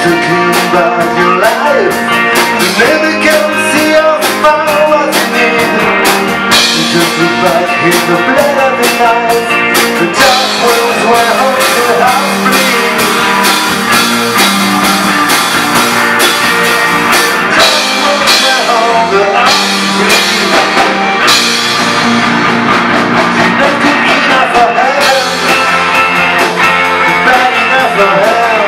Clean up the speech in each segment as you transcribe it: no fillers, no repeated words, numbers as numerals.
thinking about your life. You never can see or smile what you need. You just look back in the blade of the knife. The dark world's where haunted hearts bleed. Dark world's where all the hearts bleed. You're not good enough for heaven. You're bad enough for hell.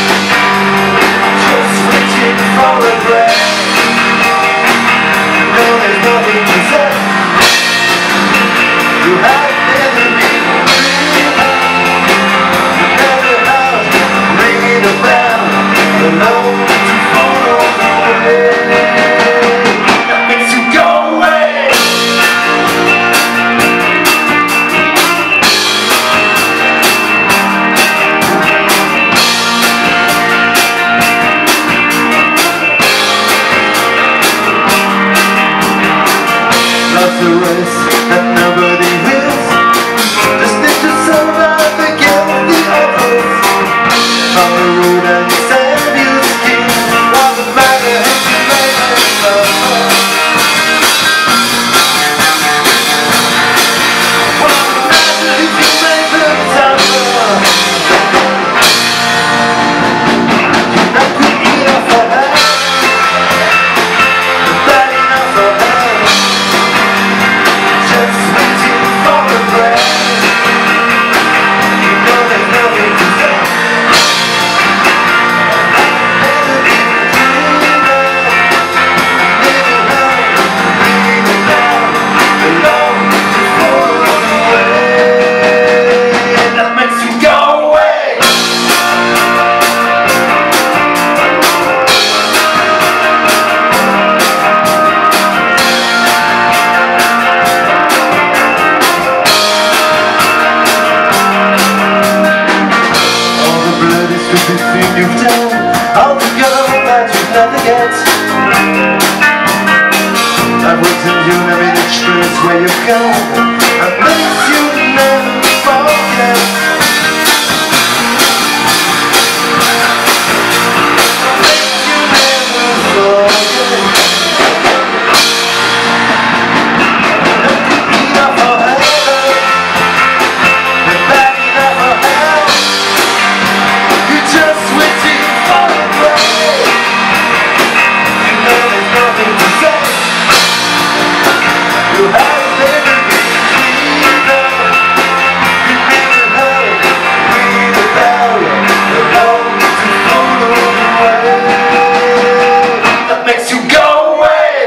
Just waiting for a breath. No, there's nothing to say. You have never been free. You never have ringing a bell alone to follow the way that makes you go away. Love's a race that nobody wins. Just need to survive against the others. On the road and sand you skin. While the matter has to make it suffer. While the matter has to make it suffer. You're not good enough for her. You're bad enough for her. Just waiting for a breath. You know there's nothing to say. Never been dreamer. Never heard ringing a bell alone to follow the way that makes you go away. All the bloody stupid thing you've done, all the girl that you've never get. That wasn't you never express where you've gone. That makes you never forget. That makes you never forget. Not good enough for heaven. Not bad enough for hell. You're just waiting for a break. You know there's nothing to say. You have never been either. You never heard ringing a bell alone to follow the way that makes you go away.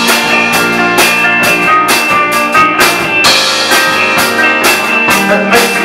That makes